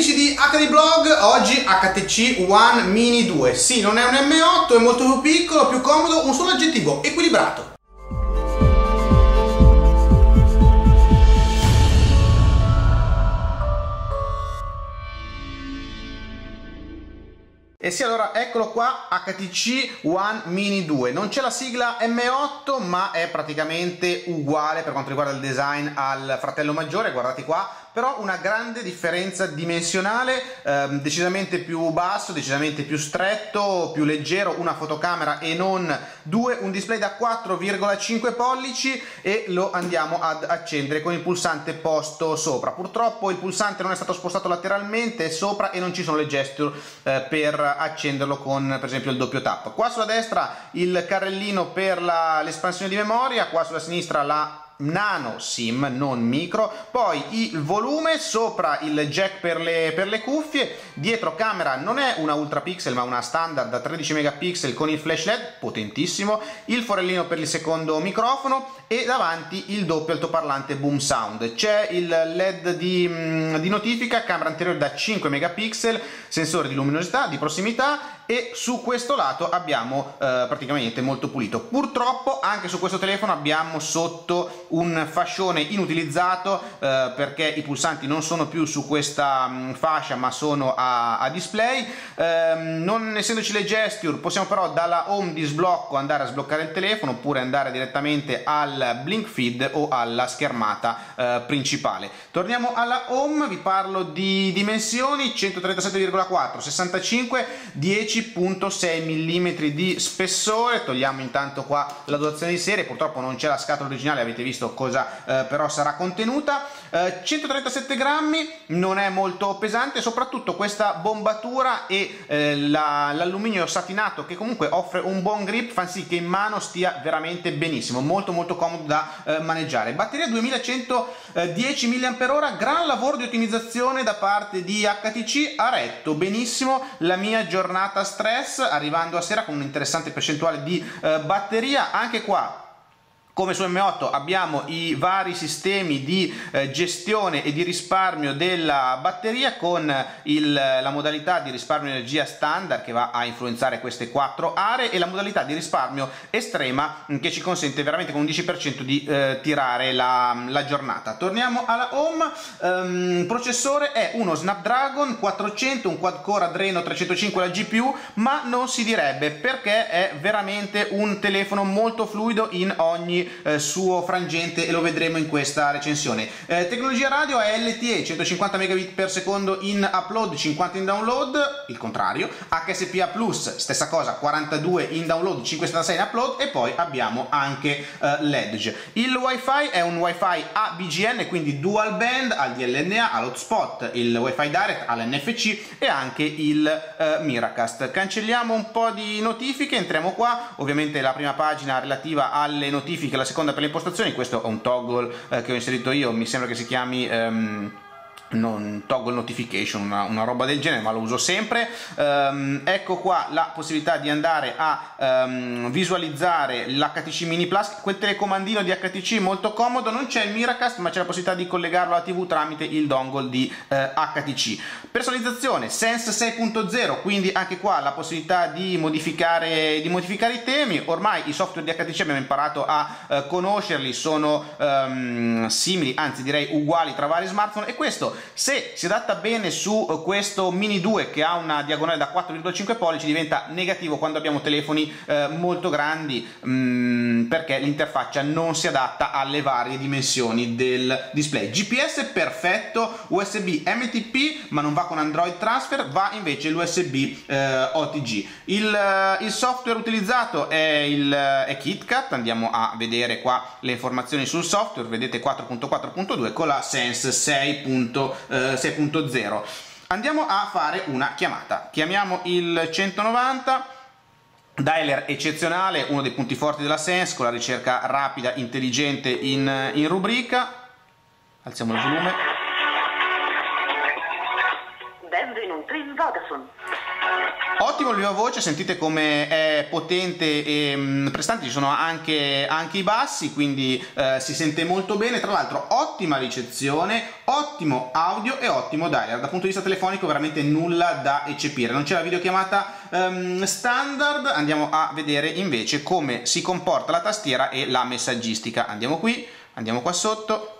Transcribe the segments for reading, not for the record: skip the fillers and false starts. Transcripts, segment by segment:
Amici di HD Blog, oggi HTC One Mini 2. Sì, non è un M8, è molto più piccolo, più comodo, un solo aggettivo: equilibrato. E sì, allora eccolo qua, HTC One Mini 2. Non c'è la sigla M8, ma è praticamente uguale per quanto riguarda il design al fratello maggiore, guardate qua. Però una grande differenza dimensionale, decisamente più basso, decisamente più stretto, più leggero, una fotocamera e non due, un display da 4,5 pollici e lo andiamo ad accendere con il pulsante posto sopra. Purtroppo il pulsante non è stato spostato lateralmente, è sopra e non ci sono le gesture per accenderlo con per esempio il doppio tap. Qua sulla destra il carrellino per l'espansione di memoria, qua sulla sinistra la nano SIM, non micro, poi il volume, sopra il jack per le cuffie, dietro camera non è una ultra pixel ma una standard da 13 megapixel con il flash LED potentissimo, il forellino per il secondo microfono e davanti il doppio altoparlante boom sound. C'è il LED di notifica, camera anteriore da 5 megapixel, sensore di luminosità, di prossimità, e su questo lato abbiamo praticamente molto pulito. Purtroppo anche su questo telefono abbiamo sotto un fascione inutilizzato perché i pulsanti non sono più su questa fascia ma sono a display. Non essendoci le gesture, possiamo però dalla home di sblocco andare a sbloccare il telefono oppure andare direttamente al blink feed o alla schermata principale. Torniamo alla home, vi parlo di dimensioni: 137,4, 65, 10,6 mm di spessore. Togliamo intanto qua la dotazione di serie, purtroppo non c'è la scatola originale, avete visto cosa però sarà contenuta. 137 grammi, non è molto pesante, soprattutto questa bombatura e l'alluminio satinato che comunque offre un buon grip fa sì che in mano stia veramente benissimo, molto comodo da maneggiare. Batteria 2110 mAh, gran lavoro di ottimizzazione da parte di HTC, ha retto benissimo la mia giornata stress, arrivando a sera con un'interessante percentuale di batteria. Anche qua, come su M8, abbiamo i vari sistemi di gestione e di risparmio della batteria con la modalità di risparmio energia standard che va a influenzare queste quattro aree e la modalità di risparmio estrema che ci consente veramente con un 10% di tirare la giornata. Torniamo alla home. Processore è uno Snapdragon 400, un quad core Adreno 305 la GPU, ma non si direbbe perché è veramente un telefono molto fluido in ogni suo frangente e lo vedremo in questa recensione. Tecnologia radio è LTE, 150 megabit per secondo in upload, 50 in download, il contrario. HSPA Plus, stessa cosa, 42 in download, 576 in upload, e poi abbiamo anche l'Edge. Il wifi è un wifi ABGN, quindi dual band, al DLNA, all'hotspot, il wifi direct, all'NFC e anche il Miracast. Cancelliamo un po' di notifiche, entriamo qua, ovviamente la prima pagina relativa alle notifiche, la seconda per le impostazioni. Questo è un toggle che ho inserito io, mi sembra che si chiami non toggle notification, una roba del genere, ma lo uso sempre. Ecco qua la possibilità di andare a visualizzare l'HTC Mini Plus, quel telecomandino di HTC molto comodo. Non c'è il Miracast ma c'è la possibilità di collegarlo alla TV tramite il dongle di HTC. Personalizzazione Sense 6.0, quindi anche qua la possibilità di modificare i temi. Ormai i software di HTC abbiamo imparato a conoscerli, sono simili, anzi direi uguali tra vari smartphone, e questo, se si adatta bene su questo Mini 2 che ha una diagonale da 4,5 pollici, diventa negativo quando abbiamo telefoni molto grandi perché l'interfaccia non si adatta alle varie dimensioni del display. GPS perfetto, USB MTP ma non va con Android Transfer, va invece l'USB OTG. Il software utilizzato è KitKat, andiamo a vedere qua le informazioni sul software, vedete 4.4.2 con la Sense 6.0. Andiamo a fare una chiamata, chiamiamo il 190, dialer eccezionale, uno dei punti forti della Sense, con la ricerca rapida, intelligente in rubrica. Alziamo il volume. Benvenuto in Vodafone. Ottimo il viva voce, sentite come è potente e prestante, ci sono anche i bassi, quindi si sente molto bene. Tra l'altro ottima ricezione, ottimo audio e ottimo dialer. Dal punto di vista telefonico veramente nulla da eccepire. Non c'è la videochiamata standard. Andiamo a vedere invece come si comporta la tastiera e la messaggistica. Andiamo qui, andiamo qua sotto.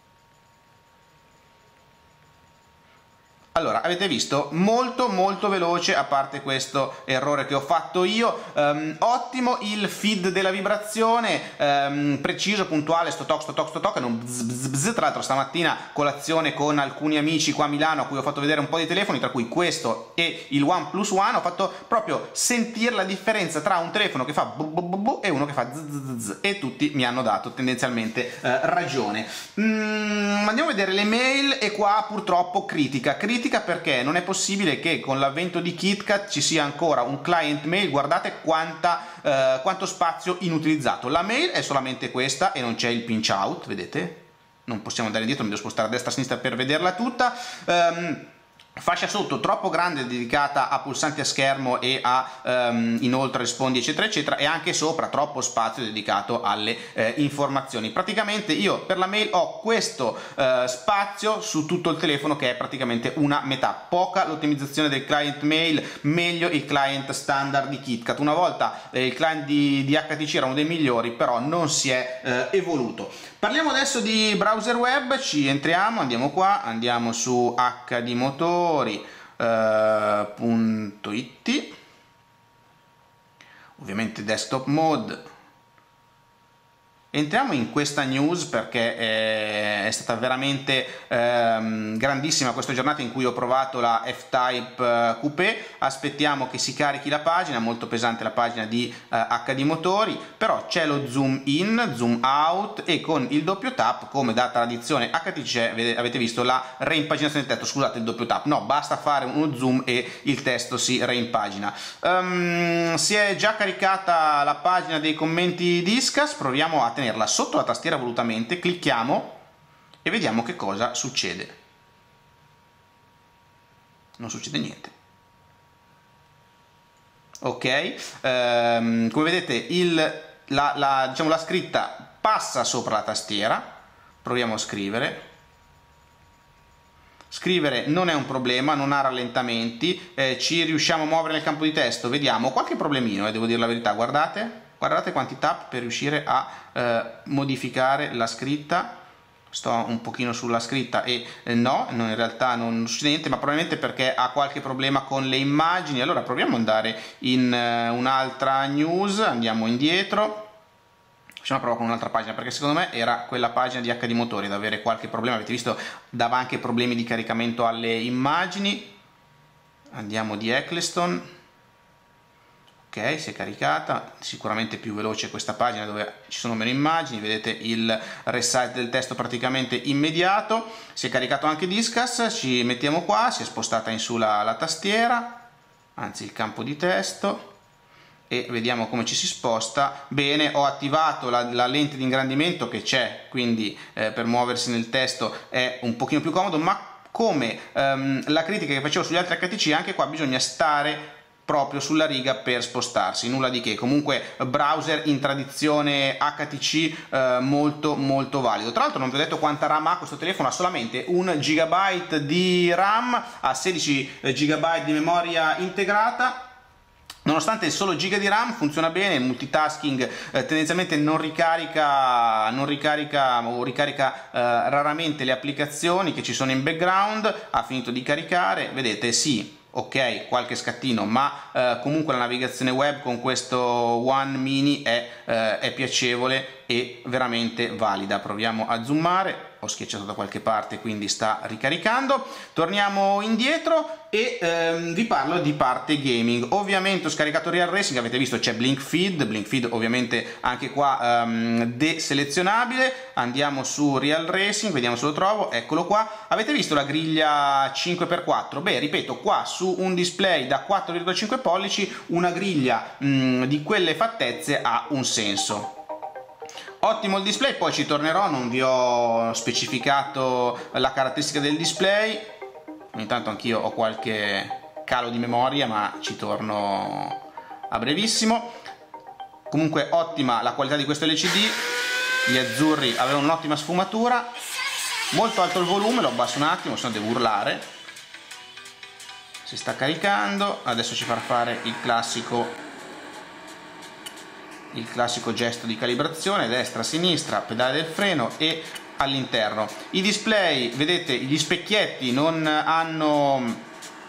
Allora, avete visto, molto veloce, a parte questo errore che ho fatto io. Ottimo il feed della vibrazione, preciso, puntuale, sto toc, non bzz, bzz, bzz. Tra l'altro stamattina colazione con alcuni amici qua a Milano a cui ho fatto vedere un po' di telefoni, tra cui questo e il OnePlus One. Ho fatto proprio sentire la differenza tra un telefono che fa bu bu bu bu e uno che fa zzz, zzz, zzz, e tutti mi hanno dato tendenzialmente ragione. Andiamo a vedere le mail e qua purtroppo critica perché non è possibile che con l'avvento di KitKat ci sia ancora un client mail. Guardate quanto spazio inutilizzato. La mail è solamente questa e non c'è il pinch out, vedete? Non possiamo andare indietro, mi devo spostare a destra e a sinistra per vederla tutta. Fascia sotto troppo grande dedicata a pulsanti a schermo e a inoltre rispondi eccetera eccetera, e anche sopra troppo spazio dedicato alle informazioni. Praticamente io per la mail ho questo spazio su tutto il telefono, che è praticamente una metà. Poca l'ottimizzazione del client mail, meglio il client standard di KitKat. Una volta il client di HTC era uno dei migliori, però non si è evoluto. Parliamo adesso di browser web, ci entriamo, andiamo qua, andiamo su hdmotori.it, ovviamente desktop mode. Entriamo in questa news perché è stata veramente grandissima questa giornata in cui ho provato la F-Type Coupé. Aspettiamo che si carichi la pagina, molto pesante la pagina di HD Motori, però c'è lo zoom in, zoom out e con il doppio tap, come da tradizione HTC, avete visto la reimpaginazione del testo. Scusate, il doppio tap, no, basta fare uno zoom e il testo si reimpagina. Si è già caricata la pagina dei commenti di Disqus, proviamo a tenerla sotto la tastiera volutamente, clicchiamo e vediamo che cosa succede. Non succede niente. Ok, come vedete diciamo, la scritta passa sopra la tastiera. Proviamo a scrivere. Scrivere non è un problema, non ha rallentamenti, ci riusciamo a muovere nel campo di testo. Vediamo qualche problemino, devo dire la verità. Guardate quanti tap per riuscire a modificare la scritta. Sto un pochino sulla scritta e no, in realtà non succede niente, ma probabilmente perché ha qualche problema con le immagini. Allora proviamo ad andare in un'altra news, andiamo indietro. Facciamo una prova con un'altra pagina, perché secondo me era quella pagina di HD Motori ad avere qualche problema. Avete visto, dava anche problemi di caricamento alle immagini. Andiamo di Eccleston. Ok, si è caricata, sicuramente più veloce questa pagina dove ci sono meno immagini. Vedete il resize del testo praticamente immediato. Si è caricato anche Disqus, ci mettiamo qua, si è spostata in su la tastiera, anzi il campo di testo, e vediamo come ci si sposta. Bene, ho attivato la lente di ingrandimento che c'è, quindi per muoversi nel testo è un pochino più comodo, ma come la critica che facevo sugli altri HTC, anche qua bisogna stare proprio sulla riga per spostarsi, nulla di che. Comunque browser in tradizione HTC molto valido. Tra l'altro non vi ho detto quanta RAM ha questo telefono, ha solamente 1 GB di RAM, ha 16 GB di memoria integrata. Nonostante il solo giga di RAM funziona bene, il multitasking tendenzialmente non ricarica o ricarica raramente le applicazioni che ci sono in background. Ha finito di caricare, vedete, sì, ok, qualche scattino, ma comunque la navigazione web con questo One Mini è piacevole e veramente valida. Proviamo a zoomare. Ho schiacciato da qualche parte, quindi sta ricaricando. Torniamo indietro e vi parlo di parte gaming. Ovviamente ho scaricato Real Racing, avete visto c'è Blink Feed ovviamente anche qua deselezionabile. Andiamo su Real Racing, vediamo se lo trovo, eccolo qua. Avete visto la griglia 5x4? Beh, ripeto, qua su un display da 4,5 pollici una griglia di quelle fattezze ha un senso. Ottimo il display, poi ci tornerò, non vi ho specificato la caratteristica del display. Ogni tanto anch'io ho qualche calo di memoria, ma ci torno a brevissimo. Comunque ottima la qualità di questo LCD, gli azzurri avevano un'ottima sfumatura, molto alto il volume, lo abbasso un attimo, se no devo urlare. Si sta caricando, adesso ci farà fare il classico gesto di calibrazione, destra, sinistra, pedale del freno e all'interno. I display, vedete, gli specchietti non hanno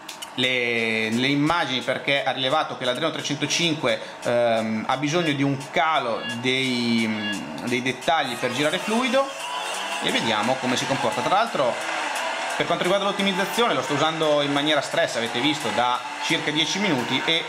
le immagini perché ha rilevato che l'Adreno 305 ha bisogno di un calo dei dettagli per girare fluido, e vediamo come si comporta. Tra l'altro, per quanto riguarda l'ottimizzazione, lo sto usando in maniera stress, avete visto, da circa 10 minuti e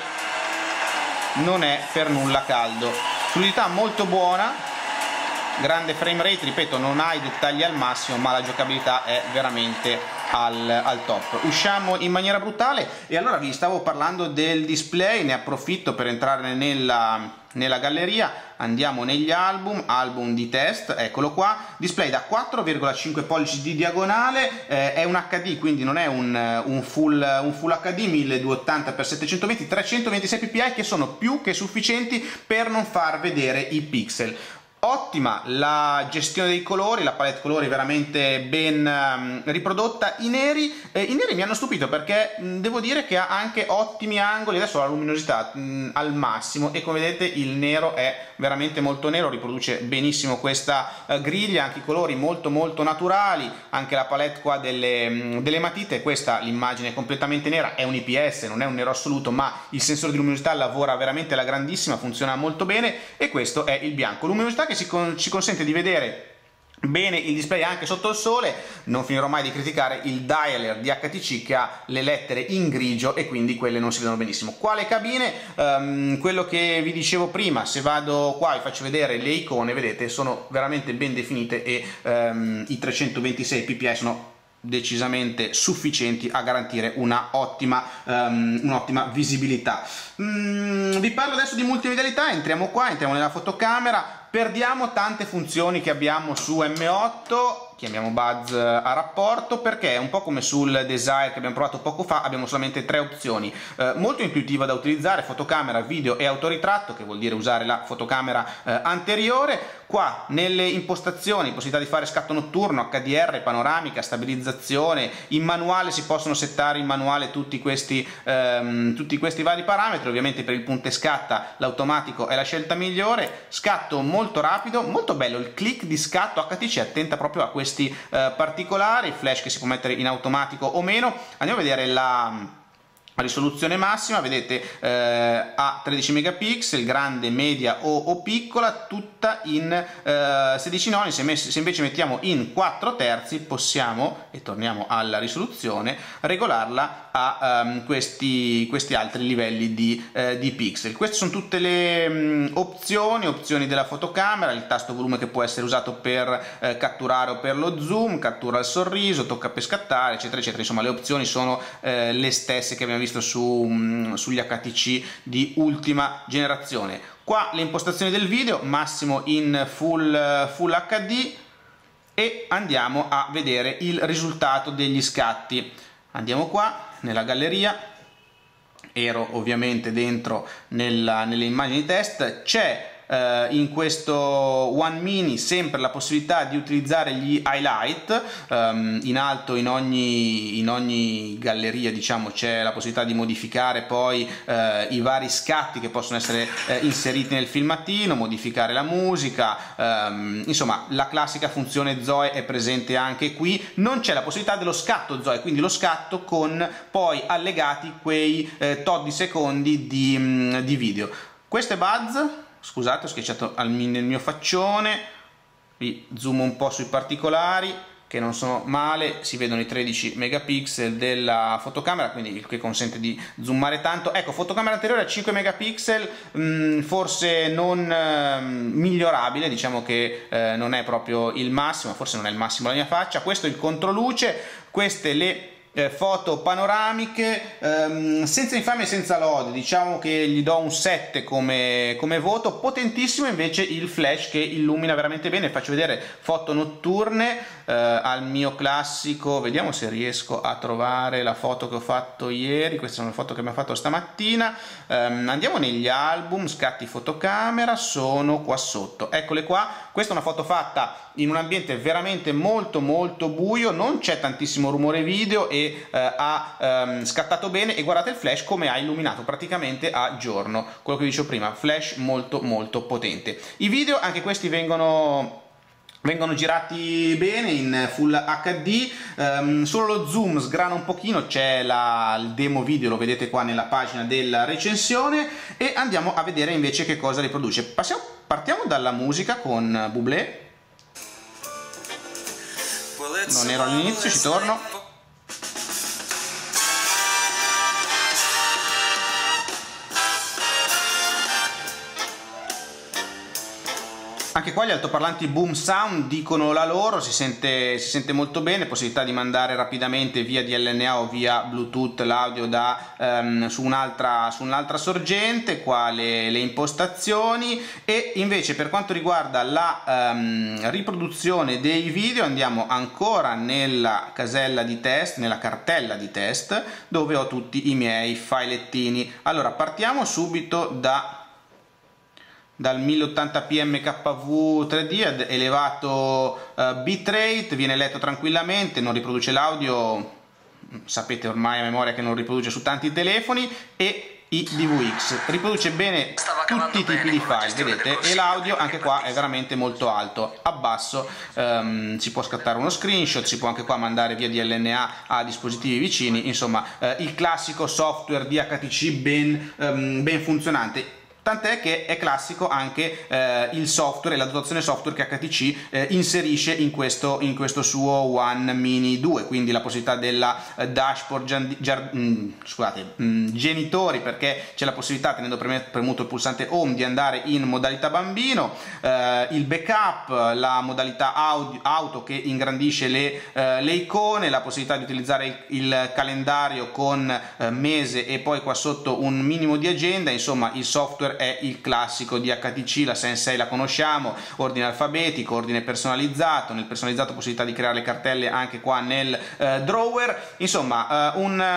non è per nulla caldo. Fluidità molto buona, grande frame rate, ripeto, non ha i dettagli al massimo, ma la giocabilità è veramente al top. Usciamo in maniera brutale, e allora vi stavo parlando del display, ne approfitto per entrare nella galleria. Andiamo negli album di test, eccolo qua, display da 4,5 pollici di diagonale, è un HD, quindi non è un full HD, 1280x720, 326 ppi, che sono più che sufficienti per non far vedere i pixel. Ottima la gestione dei colori, la palette colori veramente ben riprodotta. I neri mi hanno stupito, perché devo dire che ha anche ottimi angoli. Adesso la luminosità al massimo, e come vedete il nero è veramente molto nero, riproduce benissimo questa griglia, anche i colori molto naturali, anche la palette qua delle matite. Questa, l'immagine è completamente nera, è un IPS, non è un nero assoluto, ma il sensore di luminosità lavora veramente alla grandissima, funziona molto bene. E questo è il bianco, luminosità che ci consente di vedere bene il display anche sotto il sole. Non finirò mai di criticare il dialer di HTC, che ha le lettere in grigio e quindi quelle non si vedono benissimo. Quale cabine? Quello che vi dicevo prima, se vado qua vi faccio vedere le icone, vedete, sono veramente ben definite, e i 326 ppi sono decisamente sufficienti a garantire un'ottima visibilità. Vi parlo adesso di multimedialità, entriamo nella fotocamera. Perdiamo tante funzioni che abbiamo su M8, chiamiamo Buzz a rapporto, perché è un po' come sul Desire che abbiamo provato poco fa, abbiamo solamente 3 opzioni. Molto intuitiva da utilizzare: fotocamera, video e autoritratto, che vuol dire usare la fotocamera anteriore. Qua nelle impostazioni, possibilità di fare scatto notturno, HDR, panoramica, stabilizzazione. In manuale si possono settare in manuale tutti questi vari parametri. Ovviamente per il punta e scatta l'automatico è la scelta migliore. Scatto molto rapido, molto bello il click di scatto. HTC è attenta proprio a questi particolari, flash che si può mettere in automatico o meno. Andiamo a vedere la risoluzione massima, vedete, a 13 megapixel, grande, media o piccola, tutta in 16 noni. Se invece mettiamo in 4 terzi possiamo, e torniamo alla risoluzione, regolarla a questi altri livelli di pixel. Queste sono tutte le opzioni della fotocamera. Il tasto volume che può essere usato per catturare o per lo zoom, cattura il sorriso, tocca per scattare, eccetera eccetera. Insomma, le opzioni sono le stesse che abbiamo visto sugli HTC di ultima generazione. Qua le impostazioni del video, massimo in full HD, e andiamo a vedere il risultato degli scatti. Andiamo qua nella galleria, ero ovviamente dentro nelle immagini test. C'è in questo One Mini sempre la possibilità di utilizzare gli highlight. In alto in ogni galleria, diciamo, c'è la possibilità di modificare poi i vari scatti che possono essere inseriti nel filmatino, modificare la musica, insomma la classica funzione Zoe è presente anche qui. Non c'è la possibilità dello scatto Zoe, quindi lo scatto con poi allegati quei tot di secondi di video. Questo è Buzz. Scusate, ho schiacciato nel mio faccione. Vi zoom un po' sui particolari che non sono male, si vedono i 13 megapixel della fotocamera, quindi il che consente di zoomare tanto. Ecco, fotocamera anteriore a 5 megapixel, forse non migliorabile, diciamo che non è proprio il massimo, forse non è il massimo la mia faccia. Questo è il controluce, queste le foto panoramiche, senza infamia e senza lode, diciamo che gli do un 7 come voto. Potentissimo invece il flash che illumina veramente bene. Faccio vedere foto notturne al mio classico, vediamo se riesco a trovare la foto che ho fatto ieri. Queste sono le foto che abbiamo fatto stamattina. Andiamo negli album, scatti fotocamera, sono qua sotto, eccole qua. Questa è una foto fatta in un ambiente veramente molto buio, non c'è tantissimo rumore video e ha scattato bene, e guardate il flash come ha illuminato praticamente a giorno, quello che vi dicevo prima, flash molto potente. I video anche questi vengono girati bene in Full HD, solo lo zoom sgrana un pochino, c'è il demo video, lo vedete qua nella pagina della recensione, e andiamo a vedere invece che cosa riproduce. Partiamo dalla musica con Bublé. Non ero all'inizio, ci torno. Anche qua gli altoparlanti Boom Sound dicono la loro, si sente molto bene, possibilità di mandare rapidamente via DLNA o via Bluetooth l'audio su un'altra sorgente, qua le impostazioni. E invece per quanto riguarda la riproduzione dei video andiamo ancora nella casella di test, nella cartella di test, dove ho tutti i miei filettini. Allora partiamo subito dal 1080p MKV 3D ad elevato bitrate, viene letto tranquillamente, non riproduce l'audio, sapete ormai a memoria che non riproduce su tanti telefoni, e i DVX riproduce bene tutti i tipi di file, vedete, e l'audio anche qua è veramente molto alto. Abbasso, si può scattare uno screenshot, si può anche qua mandare via DLNA a dispositivi vicini, insomma il classico software di HTC ben funzionante. Tant'è che è classico anche il software e la dotazione software che HTC inserisce in questo suo One Mini 2, quindi la possibilità della dashboard genitori, perché c'è la possibilità, tenendo premuto il pulsante home, di andare in modalità bambino, il backup, la modalità auto che ingrandisce le icone, la possibilità di utilizzare il calendario con mese e poi qua sotto un minimo di agenda. Insomma il software è il classico di HTC, la Sensei la conosciamo, ordine alfabetico, ordine personalizzato, nel personalizzato possibilità di creare le cartelle anche qua nel drawer, insomma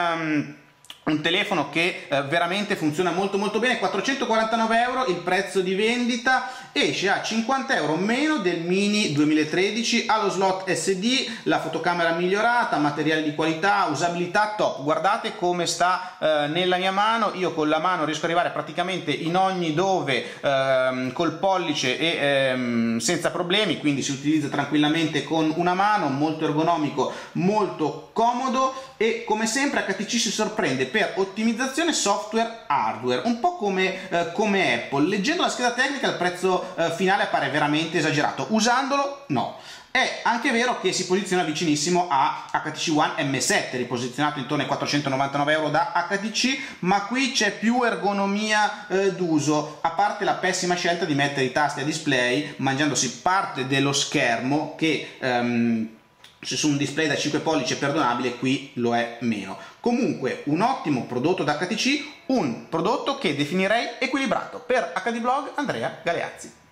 un telefono che veramente funziona molto bene. 449 euro il prezzo di vendita, esce a 50 euro meno del Mini 2013, ha lo slot SD, la fotocamera migliorata, materiali di qualità, usabilità top. Guardate come sta nella mia mano, io con la mano riesco ad arrivare praticamente in ogni dove col pollice e senza problemi, quindi si utilizza tranquillamente con una mano, molto ergonomico, molto comodo, e come sempre HTC si sorprende per ottimizzazione software hardware, un po' come Apple. Leggendo la scheda tecnica il prezzo finale appare veramente esagerato, usandolo no. È anche vero che si posiziona vicinissimo a HTC One M7, riposizionato intorno ai 499 euro da HTC, ma qui c'è più ergonomia d'uso, a parte la pessima scelta di mettere i tasti a display mangiandosi parte dello schermo, che se su un display da 5 pollici è perdonabile, qui lo è meno. Comunque un ottimo prodotto da HTC, un prodotto che definirei equilibrato. Per HD Blog, Andrea Galeazzi.